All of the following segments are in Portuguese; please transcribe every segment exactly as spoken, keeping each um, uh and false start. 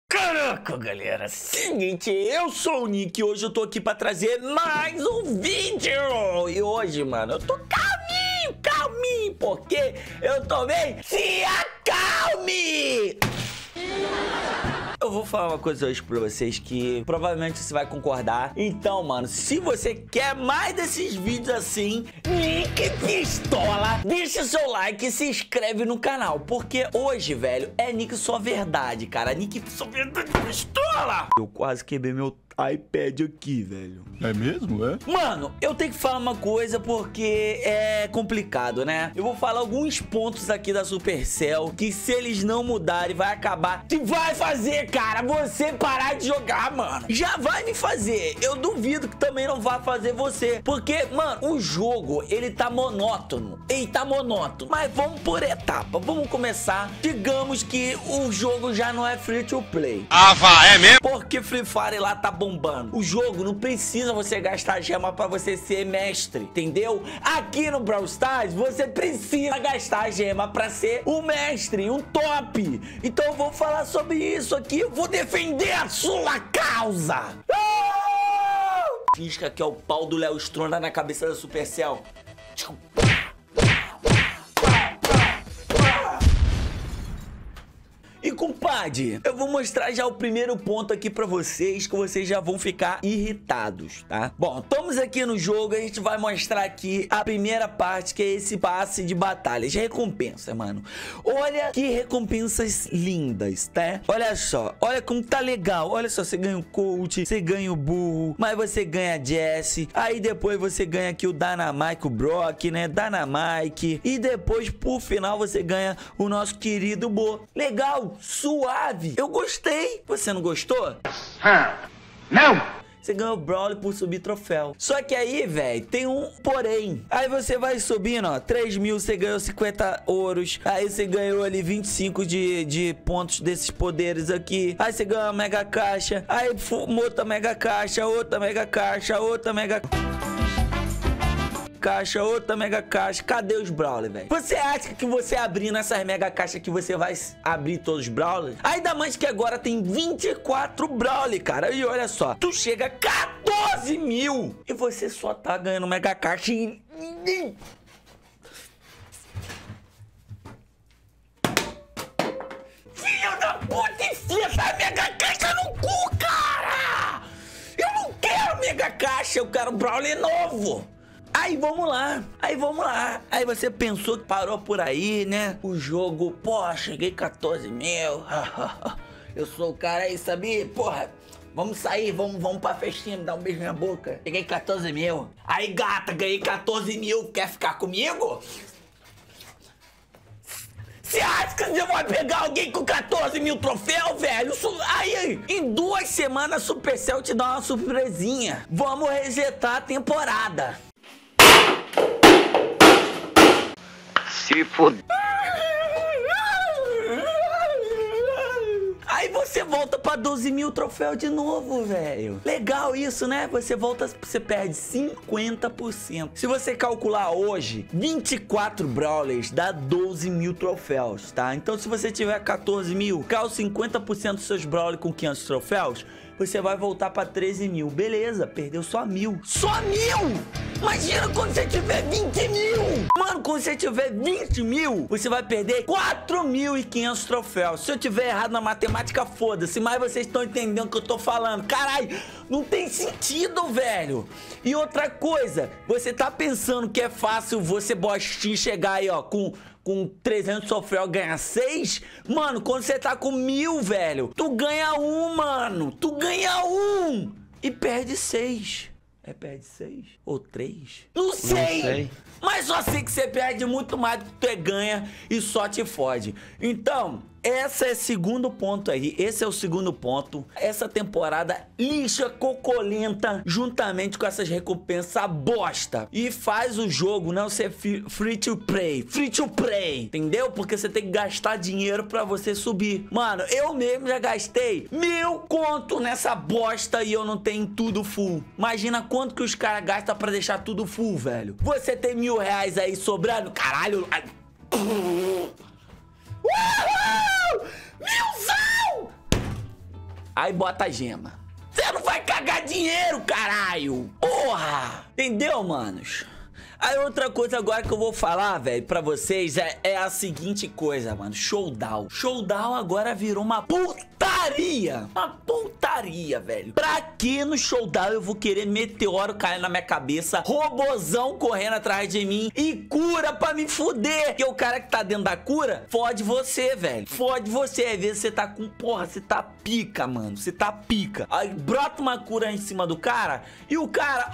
Caraca, galera, seguinte, eu sou o Nick e hoje eu tô aqui pra trazer mais um vídeo. E hoje, mano, eu tô calminho, calminho, porque eu tomei Se Acalme! Eu vou falar uma coisa hoje pra vocês que provavelmente você vai concordar. Então, mano, se você quer mais desses vídeos assim, Nick Pistola, deixa o seu like e se inscreve no canal. Porque hoje, velho, é Nick Só Verdade, cara. Nick Só Verdade Pistola! Eu quase quebrei meu iPad aqui, velho. É mesmo, é? Mano, eu tenho que falar uma coisa porque é complicado, né? Eu vou falar alguns pontos aqui da Supercell que se eles não mudarem vai acabar. Que vai fazer, cara, você parar de jogar, mano. Já vai me fazer. Eu duvido que também não vai fazer você. Porque, mano, o jogo, ele tá monótono. Ele tá monótono. Mas vamos por etapa. Vamos começar. Digamos que o jogo já não é free to play. Ah, vá, é mesmo? Porque Free Fire lá tá bombando. O jogo não precisa você gastar gema pra você ser mestre, entendeu? Aqui no Brawl Stars, você precisa gastar gema pra ser um mestre, um top. Então eu vou falar sobre isso aqui. Eu vou defender a sua causa. Fisca que é o pau do Léo Stronda na cabeça da Supercell. E compadre, eu vou mostrar já o primeiro ponto aqui pra vocês, que vocês já vão ficar irritados, tá? Bom, estamos aqui no jogo, a gente vai mostrar aqui a primeira parte, que é esse passe de batalhas, recompensa, mano. Olha que recompensas lindas, tá? Olha só, olha como tá legal, olha só, você ganha o coach, você ganha o burro, mas você ganha a Jessie, aí depois você ganha aqui o Dynamite, o Brock, né? Dynamite, e depois, por final, você ganha o nosso querido Bo. Legal! Suave, eu gostei. Você não gostou? Não! Você ganhou o Brawl por subir troféu. Só que aí, velho, tem um porém. Aí você vai subindo, ó, três mil, você ganhou cinquenta ouros. Aí você ganhou ali vinte e cinco de, de pontos desses poderes aqui. Aí você ganhou uma mega caixa. Aí outra mega caixa, outra mega caixa, outra mega caixa, outra mega caixa. Cadê os Brawler, velho? Você acha que você abrindo essas mega caixas que você vai abrir todos os Brawler? Ainda mais que agora tem vinte e quatro Brawler, cara. E olha só, tu chega a quatorze mil e você só tá ganhando mega caixa e... Filho da puta, enfia essa mega caixa no cu, cara! Eu não quero mega caixa, eu quero Brawler novo. Aí vamos lá, aí vamos lá. Aí você pensou que parou por aí, né? O jogo, pô, cheguei quatorze mil. Eu sou o cara aí, sabia? Porra, vamos sair, vamos, vamos pra festinha, me dar um beijo na boca. Cheguei quatorze mil. Aí, gata, ganhei quatorze mil. Quer ficar comigo? Você acha que você vai pegar alguém com quatorze mil troféus, velho? Aí, aí, em duas semanas, a Supercell te dá uma surpresinha. Vamos resetar a temporada. Se fuder. Aí você volta pra doze mil troféus de novo, velho. Legal isso, né? Você volta, você perde cinquenta por cento. Se você calcular hoje, vinte e quatro Brawlers dá doze mil troféus, tá? Então se você tiver quatorze mil, cai cinquenta por cento dos seus Brawlers com quinhentos troféus, você vai voltar pra treze mil. Beleza, perdeu só mil. Só mil! Imagina quando você tiver vinte mil! Mano, quando você tiver vinte mil, você vai perder quatro mil e quinhentos troféus. Se eu tiver errado na matemática, foda-se. Mas vocês estão entendendo o que eu tô falando. Caralho, não tem sentido, velho. E outra coisa, você tá pensando que é fácil você, bostinho, chegar aí, ó, com... com trezentos troféus ganha seis? Mano, quando você tá com mil, velho, tu ganha um, mano. Tu ganha um e perde seis. É, perde seis? Ou três? Não sei. Não sei. Mas só sei que você perde muito mais do que tu ganha e só te fode. Então, esse é o segundo ponto aí. Esse é o segundo ponto. Essa temporada lixa, cocolenta, juntamente com essas recompensas bosta. E faz o jogo não ser free to play. Free to play, entendeu? Porque você tem que gastar dinheiro pra você subir. Mano, eu mesmo já gastei mil conto nessa bosta e eu não tenho tudo full. Imagina quanto que os caras gastam pra deixar tudo full, velho. Você tem mil reais aí sobrando? Caralho. Uhul! Milzão! Aí bota a gema. Você não vai cagar dinheiro, caralho! Porra! Entendeu, manos? Aí outra coisa agora que eu vou falar, velho, pra vocês é, é a seguinte coisa, mano. Showdown. Showdown agora virou uma putaria. Uma putaria, velho. Pra que no Showdown eu vou querer meteoro caindo na minha cabeça, robozão correndo atrás de mim e cura pra me fuder? Porque o cara que tá dentro da cura fode você, velho. Fode você. Às vezes você tá com... Porra, você tá pica, mano. Você tá pica. Aí brota uma cura em cima do cara e o cara,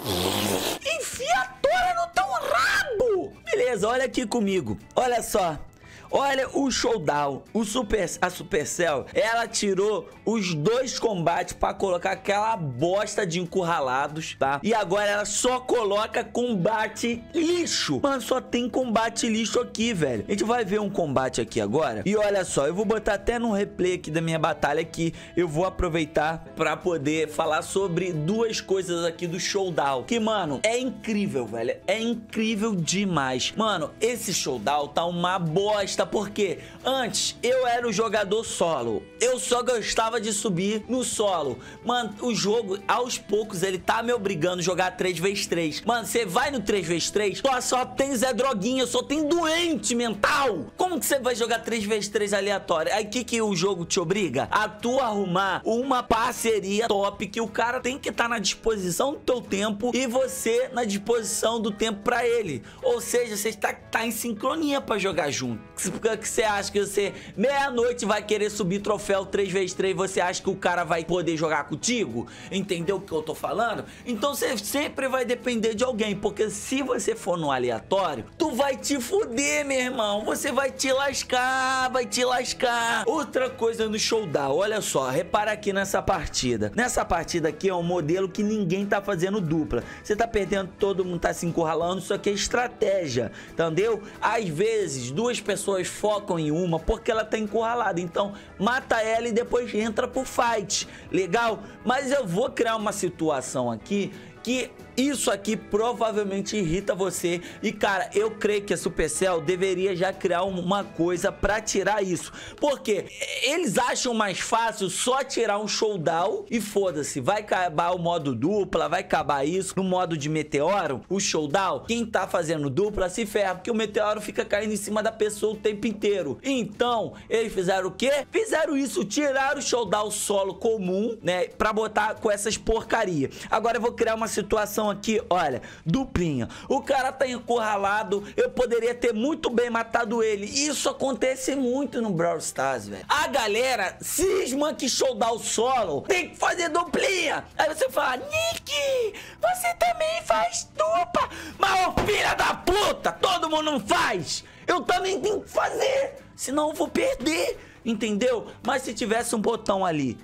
ó... enfia a tora no teu rabo! Beleza, olha aqui comigo. Olha só. Olha o Showdown, o Super, a Supercell, ela tirou os dois combates pra colocar aquela bosta de encurralados, tá? E agora ela só coloca combate lixo. Mano, só tem combate lixo aqui, velho. A gente vai ver um combate aqui agora. E olha só, eu vou botar até no replay aqui da minha batalha aqui. Eu vou aproveitar pra poder falar sobre duas coisas aqui do Showdown. Que, mano, é incrível, velho. É incrível demais. Mano, esse Showdown tá uma bosta. Porque antes eu era o jogador solo, eu só gostava de subir no solo. Mano, o jogo aos poucos ele tá me obrigando a jogar três vezes três. Mano, você vai no três vezes três, só, só tem Zé Droguinha, só tem doente mental. Como que você vai jogar três vezes três aleatório? Aí o que que o jogo te obriga? A tu arrumar uma parceria top que o cara tem que estar tá na disposição do teu tempo e você na disposição do tempo pra ele. Ou seja, você está tá em sincronia pra jogar junto. Que você acha que você meia-noite vai querer subir troféu três vezes três, você acha que o cara vai poder jogar contigo? Entendeu o que eu tô falando? Então você sempre vai depender de alguém, porque se você for no aleatório, tu vai te fuder, meu irmão. Você vai te lascar, vai te lascar. Outra coisa no Showdown, olha só, repara aqui nessa partida. Nessa partida aqui é um modelo que ninguém tá fazendo dupla. Você tá perdendo, todo mundo tá se encurralando, isso aqui é estratégia, entendeu? Às vezes, duas pessoas focam em uma porque ela tá encurralada, então mata ela e depois entra pro fight, legal? Mas eu vou criar uma situação aqui que isso aqui provavelmente irrita você. E cara, eu creio que a Supercell deveria já criar uma coisa pra tirar isso, porque eles acham mais fácil só tirar um Showdown e foda-se, vai acabar o modo dupla, vai acabar isso. No modo de meteoro, o Showdown, quem tá fazendo dupla se ferra, porque o meteoro fica caindo em cima da pessoa o tempo inteiro. Então, eles fizeram o quê? Fizeram isso, tiraram o Showdown solo comum, né, pra botar com essas porcaria. Agora eu vou criar uma situação aqui, olha, duplinha. O cara tá encurralado, eu poderia ter muito bem matado ele. Isso acontece muito no Brawl Stars, velho. A galera cisma que Showdown solo tem que fazer duplinha. Aí você fala, Nick, você também faz dupla. Mas, ô filha da puta, todo mundo não faz. Eu também tenho que fazer, senão eu vou perder. Entendeu? Mas se tivesse um botão ali,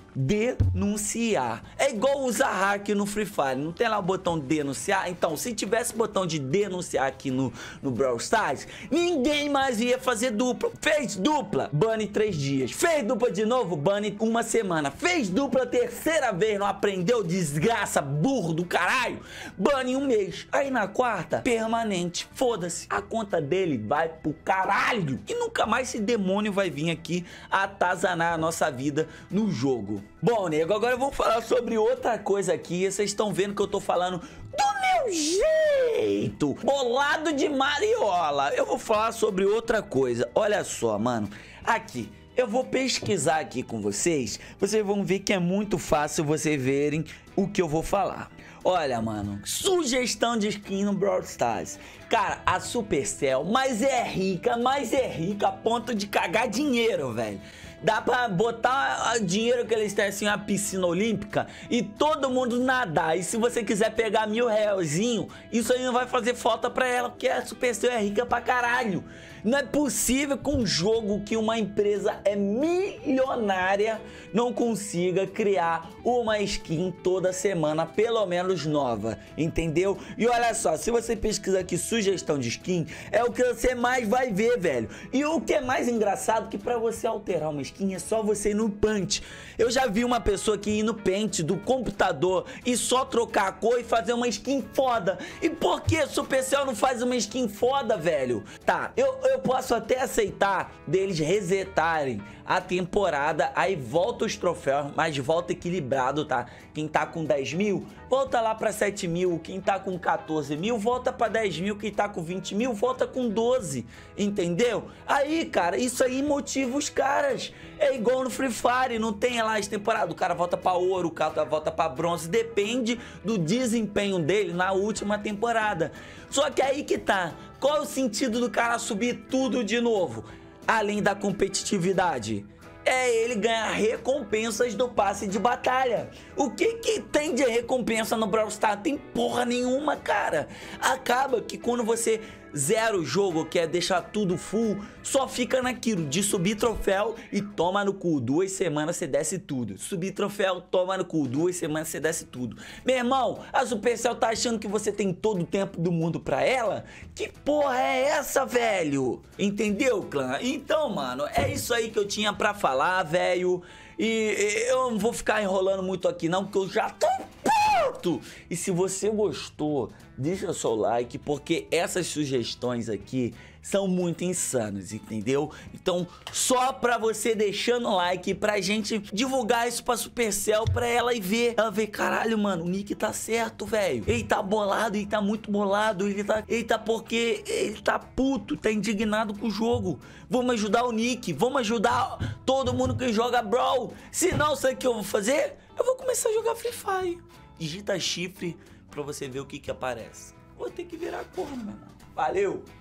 denunciar, é igual usar hack no Free Fire, não tem lá o botão denunciar? Então, se tivesse botão de denunciar aqui no, no Brawl Stars, ninguém mais ia fazer dupla. Fez dupla, bane três dias. Fez dupla de novo, bane uma semana. Fez dupla terceira vez, não aprendeu, desgraça, burro do caralho, bane um mês. Aí na quarta, permanente. Foda-se, a conta dele vai pro caralho e nunca mais esse demônio vai vir aqui atazanar a nossa vida no jogo. Bom, nego, agora eu vou falar sobre outra coisa aqui. Vocês estão vendo que eu tô falando do meu jeito, bolado de mariola. Eu vou falar sobre outra coisa. Olha só, mano, aqui eu vou pesquisar aqui com vocês. Vocês vão ver que é muito fácil vocês verem o que eu vou falar. Olha, mano, sugestão de skin no Brawl Stars. Cara, a Supercell, mas é rica, mas é rica a ponto de cagar dinheiro, velho. Dá pra botar dinheiro que eles têm assim, uma piscina olímpica e todo mundo nadar. E se você quiser pegar mil realzinho, isso aí não vai fazer falta pra ela, porque a Supercell é rica pra caralho. Não é possível que um jogo que uma empresa é milionária não consiga criar uma skin toda semana, pelo menos nova, entendeu? E olha só, se você pesquisar aqui sugestão de skin, é o que você mais vai ver, velho. E o que é mais engraçado, que pra você alterar uma skin é só você ir no Paint. Eu já vi uma pessoa que ir no Paint do computador e só trocar a cor e fazer uma skin foda. E por que a Supercell não faz uma skin foda, velho? Tá, eu, eu posso até aceitar deles resetarem a temporada, aí volta os troféus, mas volta equilibrado, tá? Quem tá com dez mil, volta lá pra sete mil, quem tá com quatorze mil, volta pra dez mil, quem tá com vinte mil, volta com doze, entendeu? Aí, cara, isso aí motiva os caras. É igual no Free Fire, não tem lá as temporadas, o cara volta pra ouro, o cara volta pra bronze, depende do desempenho dele na última temporada. Só que aí que tá, qual é o sentido do cara subir tudo de novo? Além da competitividade, é ele ganhar recompensas do passe de batalha. O que que tem de recompensa no Brawl Stars? Tem porra nenhuma, cara. Acaba que quando você zera o jogo, quer deixar tudo full, só fica naquilo de subir troféu e toma no cu. Duas semanas você desce tudo. Subir troféu, toma no cu. Duas semanas você desce tudo. Meu irmão, a Supercell tá achando que você tem todo o tempo do mundo pra ela? Que porra é essa, velho? Entendeu, clã? Então, mano, é isso aí que eu tinha pra falar, velho. E eu não vou ficar enrolando muito aqui não, porque eu já tô puto. E se você gostou, deixa seu like, porque essas sugestões aqui são muito insanas, entendeu? Então, só pra você deixando like, pra gente divulgar isso pra Supercell, pra ela ir ver. Ela ver, caralho, mano, o Nick tá certo, velho. Ele tá bolado, ele tá muito bolado, ele tá, ele tá porque ele tá puto, tá indignado com o jogo. Vamos ajudar o Nick, vamos ajudar todo mundo que joga Brawl. Se não, sabe o que eu vou fazer? Eu vou começar a jogar Free Fire. Digita chifre pra você ver o que que aparece. Vou ter que virar corno, meu irmão. Valeu!